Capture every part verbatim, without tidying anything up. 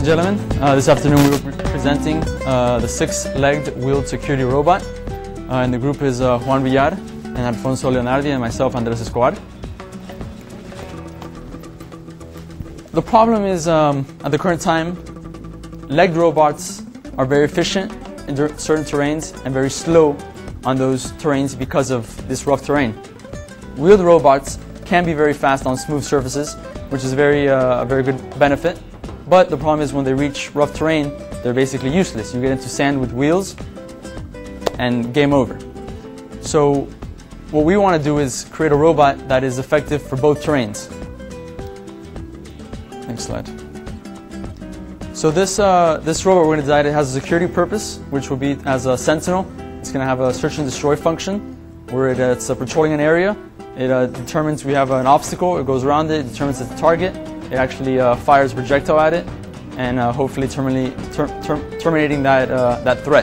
gentlemen. Uh, this afternoon we will be presenting uh, the six-legged wheeled security robot. Uh, and the group is uh, Juan, Villar, and Alfonso, Leonardi, and myself, Escobar. The problem is, um, at the current time, legged robots are very efficient in certain terrains and very slow on those terrains because of this rough terrain. Wheeled robots can be very fast on smooth surfaces, which is very, uh, a very good benefit. But the problem is when they reach rough terrain, they're basically useless. You get into sand with wheels and game over. So what we want to do is create a robot that is effective for both terrains. Next slide. So this, uh, this robot we're going to design, it has a security purpose, which will be as a sentinel. It's going to have a search and destroy function where it, uh, it's uh, patrolling an area. It uh, determines we have an obstacle, it goes around it, it determines it's a target. It actually uh, fires a projectile at it and uh, hopefully terminally, ter ter terminating that, uh, that threat.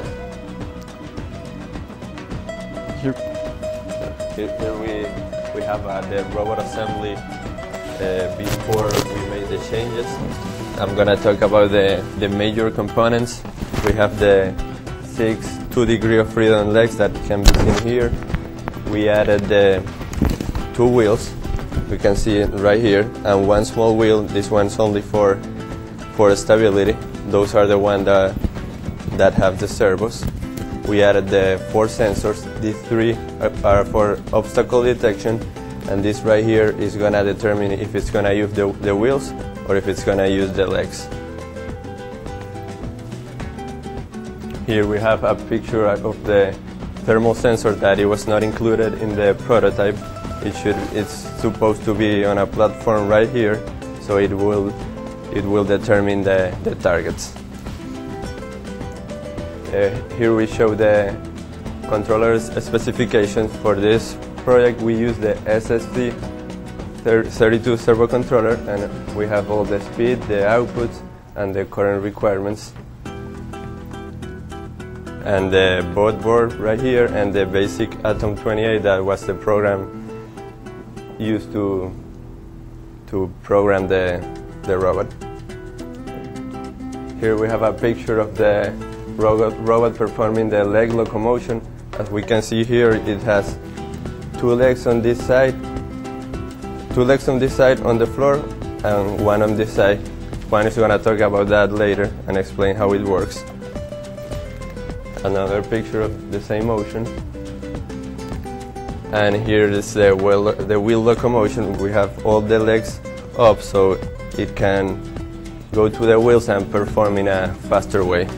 Here, here we, we have uh, the robot assembly uh, before we made the changes. I'm going to talk about the, the major components. We have the six two degree of freedom legs that can be seen here. We added the two wheels. We can see it right here, and one small wheel. This one's only for for stability. Those are the ones that that have the servos. We added the four sensors. These three are, are for obstacle detection, and this right here is gonna determine if it's gonna use the, the wheels or if it's gonna use the legs. Here we have a picture of the thermal sensor that it was not included in the prototype. It should, it's supposed to be on a platform right here, so it will, it will determine the, the targets. Uh, here we show the controller's specifications. For this project we use the S S T thirty-two servo controller, and we have all the speed, the outputs, and the current requirements. And the board board right here, and the basic Atom twenty-eight, that was the program used to to program the the robot. Here we have a picture of the robot robot performing the leg locomotion. As we can see here, it has two legs on this side, two legs on this side on the floor, and one on this side. Juan is going to talk about that later and explain how it works. Another picture of the same motion. And here is the wheel, the wheel locomotion. We have all the legs up so it can go to the wheels and perform in a faster way.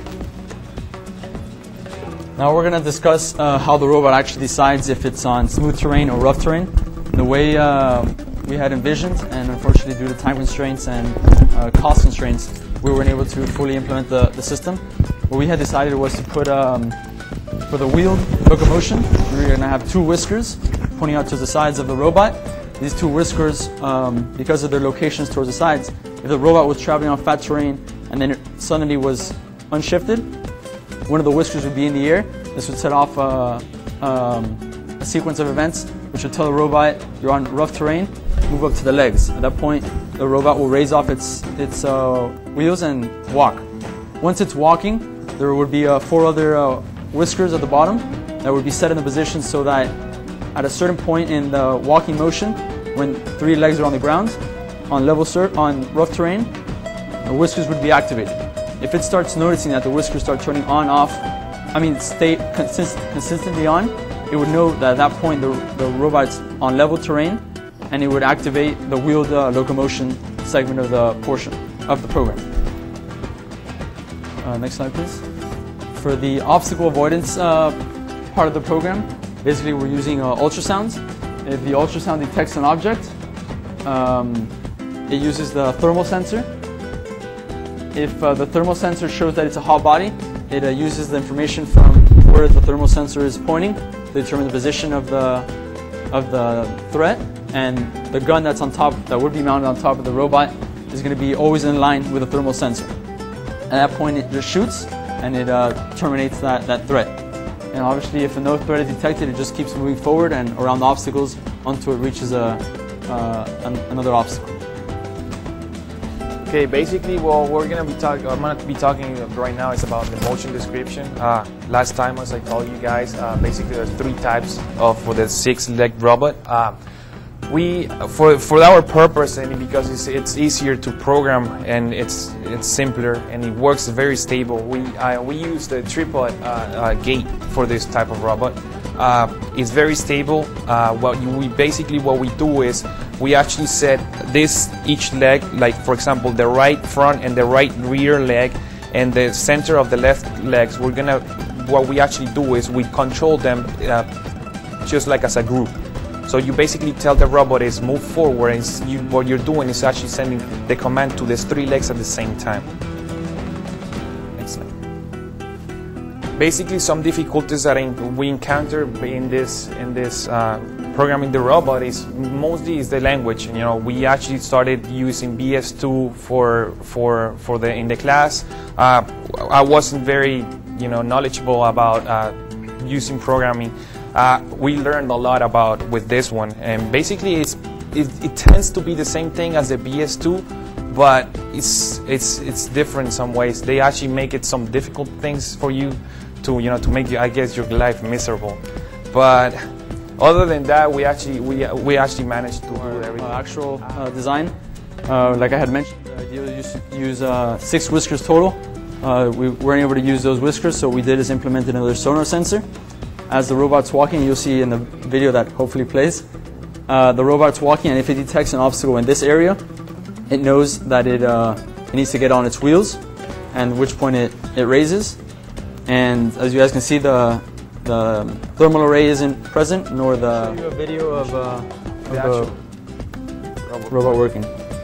Now we're going to discuss uh, how the robot actually decides if it's on smooth terrain or rough terrain. The way uh, we had envisioned, and unfortunately due to time constraints and uh, cost constraints, we weren't able to fully implement the, the system. What we had decided was to put um, for the wheeled locomotion, we're going to have two whiskers pointing out to the sides of the robot. These two whiskers, um, because of their locations towards the sides, if the robot was traveling on fat terrain and then it suddenly was unshifted, one of the whiskers would be in the air. This would set off a, um, a sequence of events which would tell the robot you're on rough terrain, move up to the legs. At that point, the robot will raise off its, its uh, wheels and walk. Once it's walking, there would be uh, four other uh, whiskers at the bottom that would be set in the position so that at a certain point in the walking motion, when three legs are on the ground, on level sur on rough terrain, the whiskers would be activated. If it starts noticing that the whiskers start turning on, off, I mean stay consist consistently on, it would know that at that point the, the robot's on level terrain, and it would activate the wheeled uh, locomotion segment of the portion of the program. Uh, next slide, please. For the obstacle avoidance uh, part of the program, basically we're using uh, ultrasounds. If the ultrasound detects an object, um, it uses the thermal sensor. If uh, the thermal sensor shows that it's a hot body, it uh, uses the information from where the thermal sensor is pointing to determine the position of the, of the threat, and the gun that's on top, that would be mounted on top of the robot, is going to be always in line with the thermal sensor. At that point it just shoots and it uh, terminates that, that threat. And obviously if no threat is detected, it just keeps moving forward and around the obstacles until it reaches a, uh, an, another obstacle. Okay, basically what we're gonna be talking, I'm gonna be talking right now is about the motion description. Uh, last time, as I told you guys, uh, basically there's three types of for the six-leg robot. Uh, we, for for our purpose and because it's it's easier to program and it's it's simpler and it works very stable. We uh, we use the tripod uh, uh, gate for this type of robot. Uh, it's very stable. Uh, what you, we basically what we do is we actually set this each leg, like for example the right front and the right rear leg and the center of the left legs. We're gonna what we actually do is we control them uh, just like as a group. So you basically tell the robot is move forward, and you, what you're doing is actually sending the command to these three legs at the same time. Excellent. Basically, some difficulties that we encounter in this in this uh, programming the robot is mostly is the language. You know, we actually started using B S two for for for the in the class. Uh, I wasn't very you know knowledgeable about uh, using programming. Uh, we learned a lot about with this one, and basically it's it, it tends to be the same thing as the B S two, but it's it's it's different in some ways. They actually make it some difficult things for you to you know to make you I guess your life miserable. But other than that, we actually we we actually managed to Our, do everything. Uh, actual uh, design, uh, like I had mentioned, the idea was to use uh, six whiskers total. Uh, we weren't able to use those whiskers, so what we did is implement another sonar sensor. As the robot's walking, you'll see in the video that hopefully plays, uh, the robot's walking, and if it detects an obstacle in this area, it knows that it, uh, it needs to get on its wheels, and at which point it, it raises. And as you guys can see, the, the thermal array isn't present, nor the I'll show you a video of, uh, of the actual robot, robot working.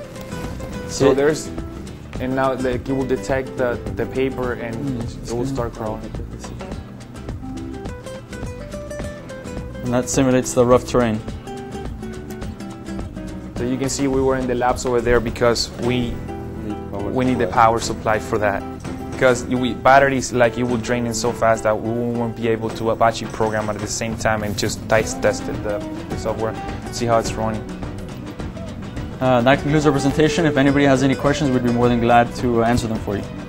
So it, there's, and now like, it will detect the, the paper and mm, it will start crawling. And that simulates the rough terrain. So you can see we were in the labs over there because we we need the power supply for that. Because we, batteries, like it will drain in so fast that we won't be able to actually program at the same time and just test test the, the software, see how it's running. Uh, that concludes our presentation. If anybody has any questions, we'd be more than glad to answer them for you.